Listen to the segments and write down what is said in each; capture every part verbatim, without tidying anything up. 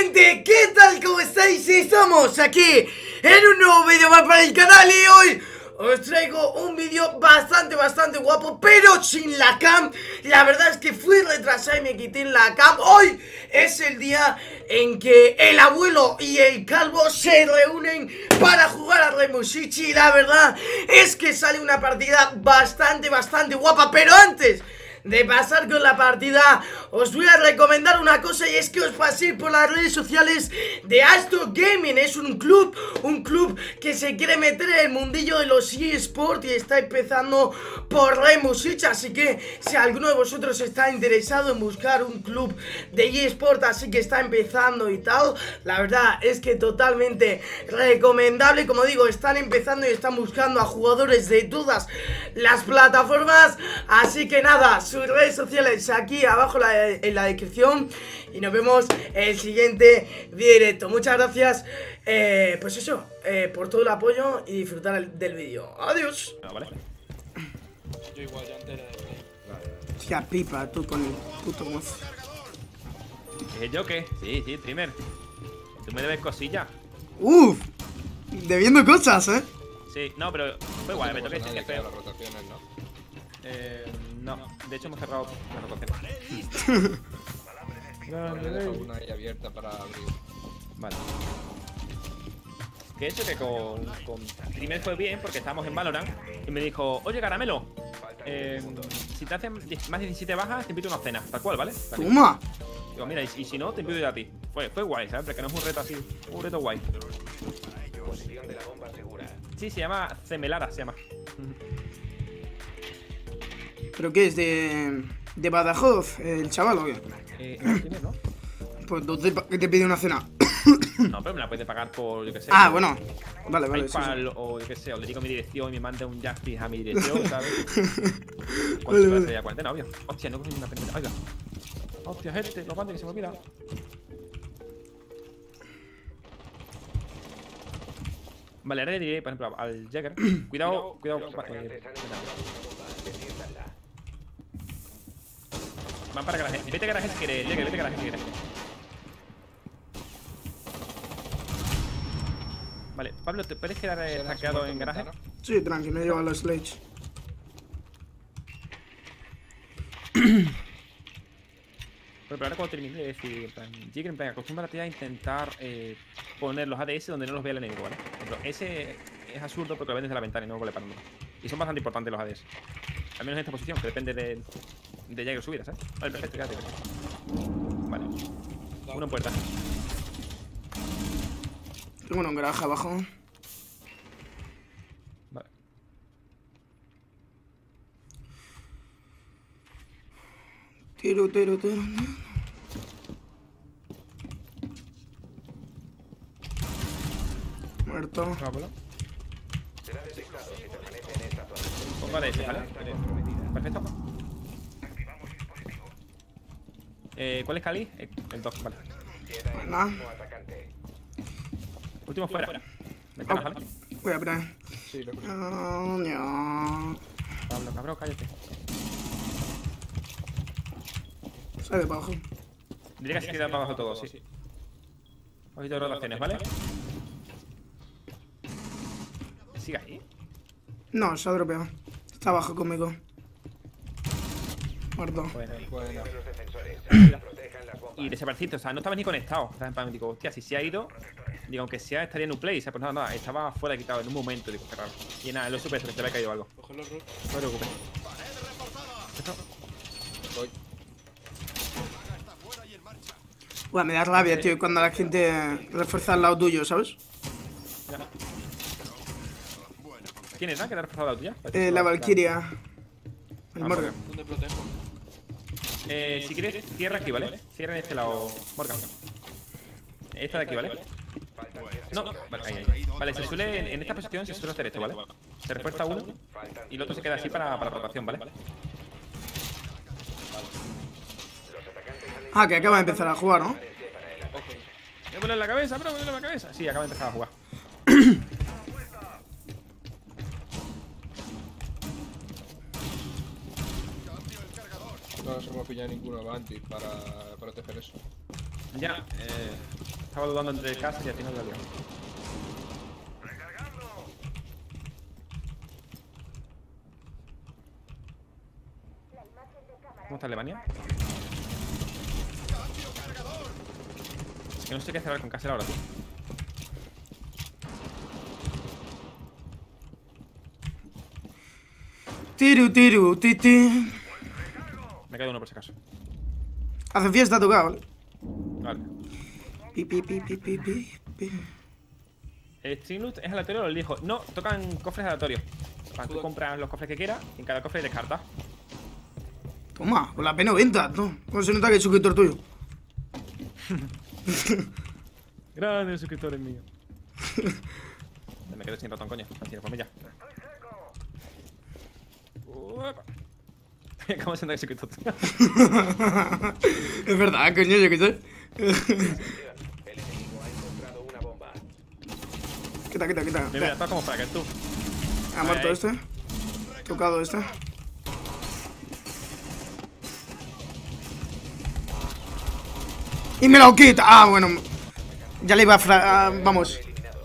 gente, ¿qué tal? ¿Cómo estáis? Estamos aquí en un nuevo vídeo más para el canal y hoy os traigo un vídeo bastante, bastante guapo, pero sin la cam. La verdad es que fui retrasado y me quité la cam. Hoy es el día en que el abuelo y el calvo se reúnen para jugar a Rainbow Six. Y la verdad es que sale una partida bastante, bastante guapa. Pero antes de pasar con la partida, os voy a recomendar una cosa, y es que os paséis por las redes sociales de Astro Gaming. Es un club, un club que se quiere meter en el mundillo de los eSports y está empezando por Rainbow Six. Así que si alguno de vosotros está interesado en buscar un club de eSports, así que está empezando y tal, la verdad es que totalmente recomendable. Como digo, están empezando y están buscando a jugadores de todas las plataformas. Así que nada, sus redes sociales aquí abajo la, en la descripción. Y nos vemos en el siguiente vídeo directo. Muchas gracias, eh, pues eso, eh, por todo el apoyo y disfrutar el, del vídeo. Adiós. Ah, vale. Yo igual, yo entera de ti. Hostia, pipa, tú con el puto mozo. ¿Es yo qué? Sí, sí, streamer. Tú me debes cosillas. Uff, debiendo cosas, eh. Sí, no, pero fue igual, me toqué decir que es feo. Las rotaciones, ¿no? Eh, no, de hecho hemos cerrado las rotaciones. Voy a dejar una ahí abierta para abrir. Vale. Que eso que con, con streamer fue bien porque estábamos en Valorant y me dijo, oye Caramelo, eh, si te hacen más de diecisiete bajas te invito a una cena, tal cual, ¿vale? Vale. Toma. Digo, mira, y, y si no, te invito yo a ti. Fue, fue guay, ¿sabes? Porque no es un reto así, un reto guay. Posición de la bomba segura. Sí, se llama Cemelara, se llama. ¿Pero qué es? ¿De, de Badajoz, el chaval o qué? Eh, no, streamer, ¿no? Pues entonces, ¿qué te pide una cena? No, pero me la puede pagar por, yo qué sé. Ah, bueno. Vale, vale. Sí, PayPal, sí. o yo qué sé, o le digo mi dirección y me manda un Justice a mi dirección, ¿sabes? Vale, ¿Cuánto vale. se ya cuarentena, obvio? Hostia, no cogí una pendiente. Oiga. Hostia, gente, lo mande que se me olvida. Vale, ahora le diré, por ejemplo, al Jagger. Cuidado, cuidado. Eh, van para garaje. Vete a garaje si quieres, Jagger, vete a garaje si quieres. Vale, Pablo, ¿te puedes quedar eh, hackeado en garaje? Sí, tranqui, me lleva la Sledge. Pero ahora cuando termine de decir, en plan, Jagger, en plan, acostúmbrate a intentar eh, poner los A D S donde no los vea el enemigo, ¿vale? Por ejemplo, ese es absurdo porque lo ven desde la ventana y no vale para nada. Y son bastante importantes los A D S. Al menos en esta posición, que depende de, de Jagger subir, ¿sabes? Vale, perfecto, quédate, quédate. Vale. Uno en puerta. Tengo uno en garaje abajo. Vale. Tiro, tiro, tiro. Muerto. Pablo. Será detectado si permanece en esta zona. Pongo A D S, ¿vale? Perfecto. Eh, ¿Cuál es Cali? Eh, el dos, vale. Queda el Nah. último atacante. Último fuera. Ventanas, ¿vale? Voy a poner. Sí, lo escucho. Ah, no. Pablo, cabrón, cállate. Sale de abajo. Diría que se queda para abajo todo, sí. Ojito de rotaciones, ¿vale? ¿Sigue ahí? No, se ha dropeado. Está abajo conmigo. Muerto. Bueno, Bueno, los defensores. Protejan las bombas. y desaparecido, o sea, no estaba ni conectado. O sea, en plan, digo, hostia, si se ha ido, digo, aunque sea, estaría en un play. O sea, pues nada, nada, estaba fuera quitado en un momento, digo, qué raro. Y nada, lo supe, que se le había caído algo. Coge los rules. No te preocupes. Esto. Voy. Buah, me da rabia, tío, cuando la gente refuerza al lado tuyo, ¿sabes? Ya. ¿Quién era que le ha reforzado la tuya? Eh, la Valkyria. El Ah, Morgan. ¿Dónde protejo? Eh, si quieres, cierra aquí, ¿vale? Cierra en este lado, Morgan. Esta de aquí, ¿vale? No, vale, ahí, ahí. Vale, se suele, en, en esta posición se suele hacer esto, ¿vale? Se refuerza uno y el otro se queda así para, para rotación, ¿vale? Ah, que acaba de empezar a jugar, ¿no? Voy a poner la cabeza, bro, voy a poner la cabeza. Sí, acaba de empezar a jugar. No nos hemos pillado ninguno Avanti para proteger eso. Ya, eh, estaba dudando entre casa y al final la liado. ¿Cómo está Alemania? Es que no sé qué hacer con Castle ahora, tío. Tiru, tiru, titi. Me quedo uno por si acaso. Hace fiesta tocado, ¿vale? Vale. Pi, pi, pi, pi, pi, pi, pi. El Streamloot es aleatorio o lo elijo. No, tocan cofres aleatorios. Para tú compras los cofres que quieras y en cada cofre descartas. Toma, con la P noventa, ¿no? ¿Cómo se nota que es suscriptor tuyo? Grande suscriptores mío. Me quedo sin ratón, coño. Así, ponme ya. Uepa. ¿Cómo se nota que soy suscriptor tuyo? Es verdad, coño, yo qué sé. El enemigo ha encontrado una bomba. Quita, quita, quita. Mira, mira, está como para que tú. Ha muerto Ahí. este. Tocado este. Y me lo quita. Ah, bueno. Ya le iba a fra... ah, vamos.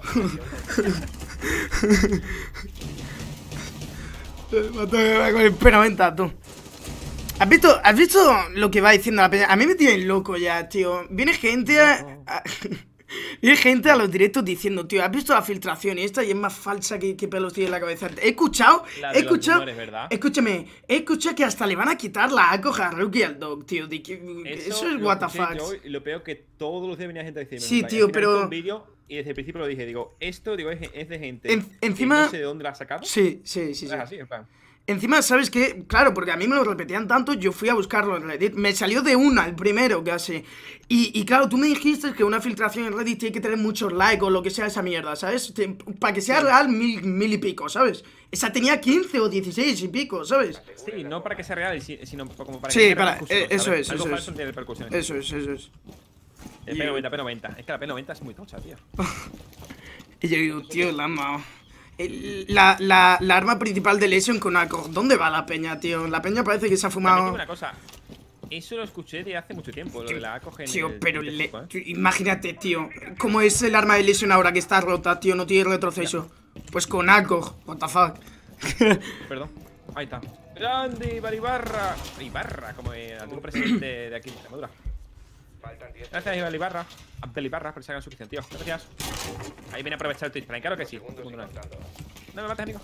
Maté con el P noventa, tú. ¿Has visto, ¿Has visto lo que va diciendo la peña? A mí me tienen loco ya, tío. Viene gente a... a- Viene gente a los directos diciendo, tío, ¿has visto la filtración esta? Y es más falsa que, que pelos tiene en la cabeza. He escuchado, La he de los escuchado, rumores, ¿verdad? escúchame, he escuchado que hasta le van a quitar la A C O a Haruki al Dog, tío. De que- eso, es lo what the escuché fuck. yo y lo peor que todos los días venía gente a decirme. Sí, "Vaya, tío, al final pero- hice un vídeo y desde el principio lo dije, digo, esto digo es, es de gente En- que encima- no sé de dónde la ha sacado. Sí, sí, sí, sí. Es así, en plan. Encima, ¿sabes qué? Claro, porque a mí me lo repetían tanto, yo fui a buscarlo en Reddit. Me salió de una, el primero casi. Y, y claro, tú me dijiste que una filtración en Reddit tiene que tener muchos likes o lo que sea esa mierda, ¿sabes? Te- Para que sea real, mil, mil y pico, ¿sabes? Esa tenía quince o dieciséis y pico, ¿sabes? Sí, no para que sea real, si- sino como para Sí, que tenga para- repercusiones, eh, eso ¿sabes? es, Algo eso falso es. tiene repercusiones. Eso es, eso es. El P noventa, P noventa. Es que la P noventa es muy tocha, tío. Y yo digo, tío, la ama. El- La, la, la arma principal de Lesion con A C O. ¿Dónde va la peña, tío? La peña parece que se ha También fumado. tengo una cosa. Eso lo escuché de hace mucho tiempo, lo de la acoge en Tío, el pero Twitter, le- ¿eh? tío, imagínate, tío, cómo es el arma de Lesion ahora que está rota, tío, no tiene retroceso. Pues con A C O, what the fuck. Perdón. Ahí está. Grande, Ibarra. Ibarra, como el antiguo presidente de aquí de Extremadura. Faltan diez Gracias, Iván Ibarra. Abdel Ibarra, por si hagan suscripción, tío. Gracias. Ahí viene a aprovechar el Twitch Prime, claro que sí. segundos y Segundo no. contando. No me mates, amigo.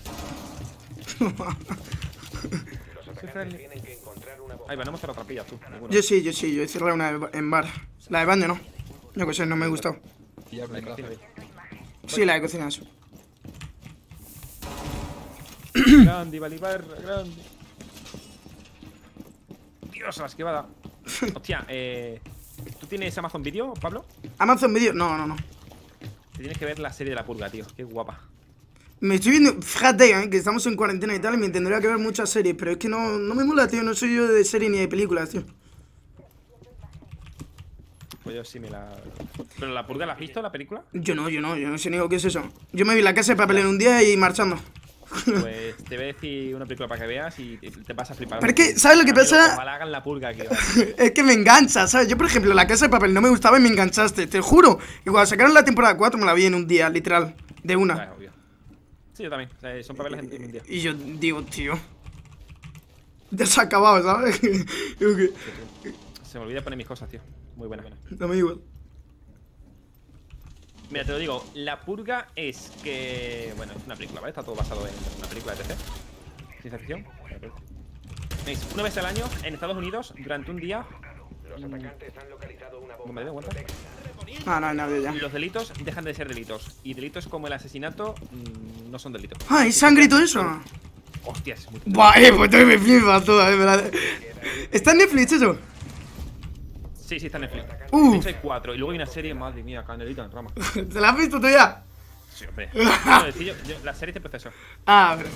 Los atacantes tienen que encontrar una bomba. Ahí va, no hemos cerrado trampillas, tú. Ninguno. Yo sí, yo sí, yo he cerrado una de- en bar. La de baño no. Yo que sé, no me ha gustado. Y ya Ahí, blindazo. cocina, ahí. Sí, la de cocina, eso. Grande, Iván Ibarra, grande. Dios, la esquivada. Hostia, eh. ¿Tú tienes Amazon Video, Pablo? Amazon Video, no, no, no. Te tienes que ver la serie de la purga, tío. Qué guapa. Me estoy viendo, fíjate, ¿eh? Que estamos en cuarentena y tal, y me tendría que ver muchas series, pero es que no, no me mola, tío, no soy yo de serie ni de películas, tío. Pues yo sí me la. ¿Pero la purga la has visto, la película? Yo no, yo no, yo no sé ni lo que es eso. Yo me vi La Casa de Papel en un día y marchando. Pues te voy a decir una película para que veas y te te vas a flipar. Pero es que, ¿sabes lo que pasa? Ojalá hagan la purga aquí. ¿vale? Es que me engancha, ¿sabes? Yo, por ejemplo, La Casa de Papel no me gustaba y me enganchaste, te juro. Y cuando sacaron la temporada cuatro me la vi en un día, literal, de una. Claro, obvio. Sí, yo también. O sea, son papeles en en un día. Y yo digo, tío, ya se ha acabado, ¿sabes? Digo que, Se me olvida poner mis cosas, tío. Muy buena. no me da igual. Mira, te lo digo, la purga es que. Bueno, es una película, ¿vale? Está todo basado en una película de T C. Ciencia ficción. ¿Veis? Una vez al año en Estados Unidos, durante un día, Los atacantes han localizado una ¿no bomba. me doy cuenta? Ah, no hay nadie ya. Los delitos dejan de ser delitos. Y delitos como el asesinato mmm, no son delitos. Ah, ¿hay sangre y todo eso? Hostias, es muy. Buah, eh, pues todo me flipa todo, eh, verdad. ¿Está en Netflix eso? Sí, sí, está en Netflix. Uh. De hecho, hay cuatro. Y luego hay una serie, madre mía, Canelita en rama. ¿Te la has visto tú ya? Sí, hombre. No, decir, yo, yo- la serie es de proceso. Ah, pero...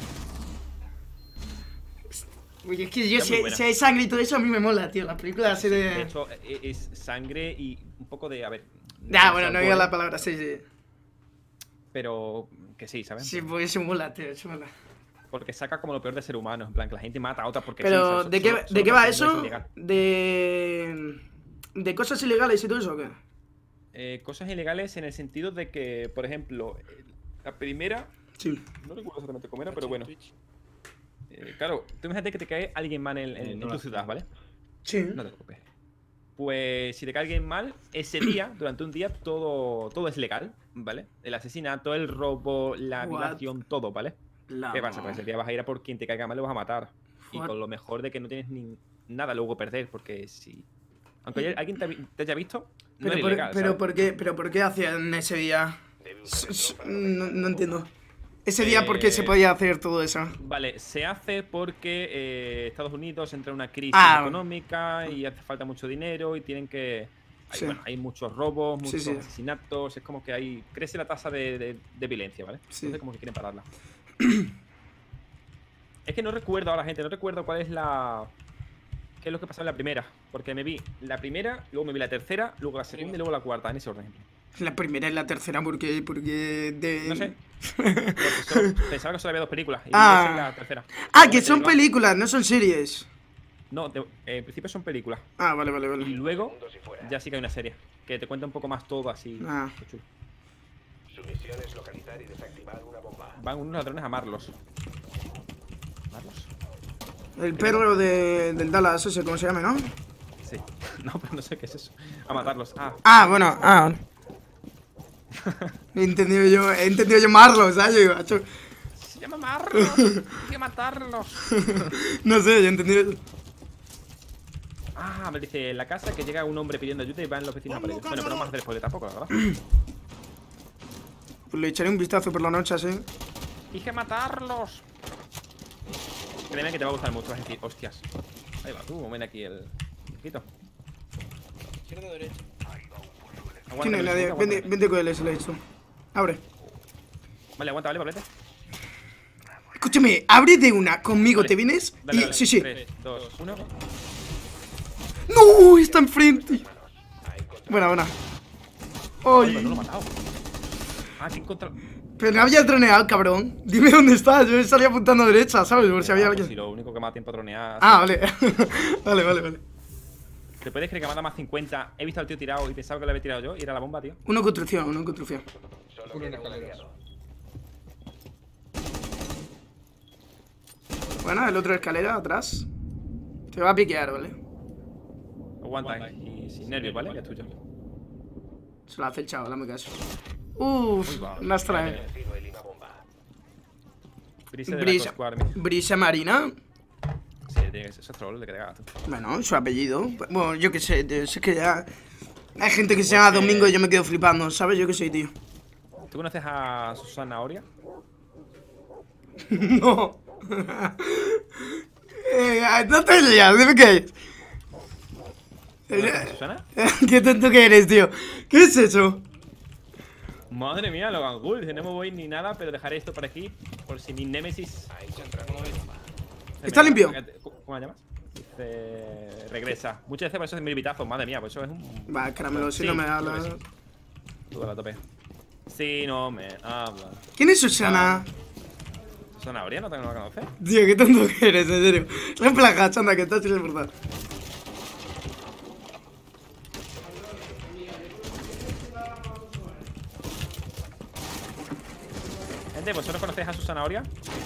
Oye, es que yo, Está si, muy buena. si hay sangre y todo eso, a mí me mola, tío. La película así De de... hecho, e- es sangre y un poco de. A ver. Ya, bueno, no digo la gore, palabra, sí, sí. Pero que sí, ¿sabes? Sí, pues eso mola, tío, eso mola. Porque saca como lo peor del ser humano. En plan, que la gente mata a otra porque. sí, Pero, ¿sabes? ¿de qué, Solo- ¿de solo qué va porque no es eso? ilegal. De... ¿De cosas ilegales y todo eso o qué? Eh, cosas ilegales en el sentido de que, por ejemplo, eh, la primera. Sí. No recuerdo exactamente cómo era, pero bueno. Eh, claro, tú imagínate que te cae alguien mal en, en- en tu ciudad, ¿vale? Sí. No te preocupes. Pues si te cae alguien mal, ese día, durante un día, todo, todo es legal, ¿vale? El asesinato, el robo, la What? violación, todo, ¿vale? La... ¿Qué pasa? Pues ese día vas a ir a por quien te caiga mal, lo vas a matar. Y What? con lo mejor de que no tienes ni nada luego perder, porque si. Aunque haya- alguien te, vi- te haya visto, no Pero, es por, ilegal, pero, ¿sabes? ¿por qué, pero ¿por qué hacían ese día? S- s- No, no entiendo. Ese día, ¿por qué se Eh, podía hacer todo eso? Vale, se hace porque eh, Estados Unidos entra en una crisis Ah. económica y hace falta mucho dinero y tienen que. Hay, Sí. bueno, hay muchos robos, Sí, muchos sí. asesinatos, es como que hay. Crece la tasa de, de- de violencia, ¿vale? Sí. Entonces, como que quieren pararla. Es que no recuerdo ahora, gente, no recuerdo cuál es la. ¿Qué es lo que pasaba en la primera? Porque me vi la primera, luego me vi la tercera, luego la segunda y luego la cuarta, en ese orden. La primera y la tercera, porque. porque de... No sé. Porque solo- pensaba que solo había dos películas. Y Ah. esa es la tercera. Ah, Luego que me son digo- películas, no son series. No, de- eh, en principio son películas. Ah, vale, vale, Y vale. luego Segundos y fuera. ya sí que hay una serie. Que te cuenta un poco más todo así. Ah. Qué chulo. Su misión es localizar y desactivar una bomba. Van unos ladrones a Marlos. ¿Marlos? El perro de, del Dallas, ese, ¿cómo se llama, no? Sí. No, pero no sé qué es eso. A matarlos. Ah, Ah, bueno, ah, vale. He entendido yo, he entendido yo Marlos, ¿sabes? Yo digo, "Acho". se llama Marlos. Hay que matarlos. No sé, yo he entendido. Ah, me dice en la casa que llega un hombre pidiendo ayuda y van los vecinos a por ellos. Bueno, pero no vamos a hacer spoiler tampoco, la verdad. Pues le echaré un vistazo por la noche, así. Dije matarlos. Créeme que te va a gustar mucho. Vas a decir, hostias. Ahí va tú, ven aquí el. Quito. Izquierda o derecha. Aguanta, ¿Quién es que nadie? lo aguanta. Vente, vente con él, se lo he hecho. Abre. Vale, aguanta, vale, Pablete. Escúchame, abre de una conmigo, Vale. ¿te vienes? Dale, Y- dale. sí, sí. tres, dos, uno. ¡No! Está enfrente. Buena, buena. Ay, no lo he ¡Ay! matado. Ah, que encontrado. Pero no había troneado, cabrón. Dime dónde estás. Yo salía apuntando a derecha, ¿sabes? Por si había Si alguien. lo único que me da tiempo a tronear. Ah, vale. Vale, vale, vale. ¿Te puedes creer que me ha dado más cincuenta? He visto al tío tirado y pensaba que lo había tirado yo y era la bomba, tío. Uno en construcción, uno en construcción. Solo Uno en queda un escaleras. aliado. Bueno, el otro escalera atrás. Te va a piquear, ¿vale? Aguanta, Aguanta. eh. Y sin nervios, ¿vale? Que es tuyo. Se lo hace el chaval, dame caso. Uff, Uy, va. las trae. Vecino elimina bomba. Brisa de la Brisa, Coast Guard, mira. Brisa Marina. Sí, tiene que ser. Eso es troll, de que te cagas tú. Bueno, su apellido. Bueno, yo qué sé, tío. Es que ya. Hay gente que se llama Pues, eh, Domingo y yo me quedo flipando, ¿sabes? Yo qué sé, tío. ¿Tú conoces a Susana Oria? No. eh, no te lías, dime qué es. ¿Conoces a Susana? Qué tonto que eres, tío. ¿Qué es eso? Madre mía, Logan Gould. No me voy ni nada, pero dejaré esto por aquí. Por si mi némesis. ¿Está limpio? ¿Cómo la llamas? Dice. Regresa. Muchas veces por eso es mil vitazos, madre mía. Pues eso es un. Va, caramelo, si Sí, no me yo hablas. que sí. Tú la tope. Si no me habla. ¿Quién es Susana? ¿Susana Oria? ¿No te no la conoces? Tío, qué tonto que eres, en serio. La plaga, chanda, que estás sin verdad. Gente, ¿vosotros conocéis a Susana Oria?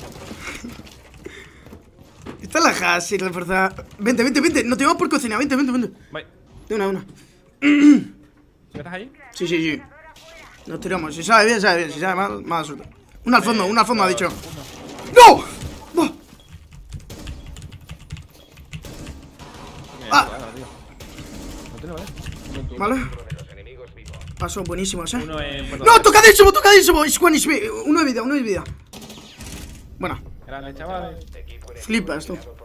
Está la Hasi, reforzada. Vente, vente, vente. No te vamos por cocina. Vente, vente, vente. Voy. De una, de una. ¿Sí que estás ahí? Sí, sí, sí. Nos tiramos. Si sabe bien, sabe bien. Si sabe mal, mal asunto. Una al fondo, una al fondo, ha dicho. ¡No! ¡No! Ah. No tiene, ¿vale? ¿Vale? Uno de los enemigos vivo. Paso buenísimos, eh. Uno en Puerto ¡No! Real. ¡Tocadísimo, tocadísimo! Es Juan, es uno de vida, uno de vida. Bueno, Grande, chavales. Equipo enemigo flipas tú. eliminado por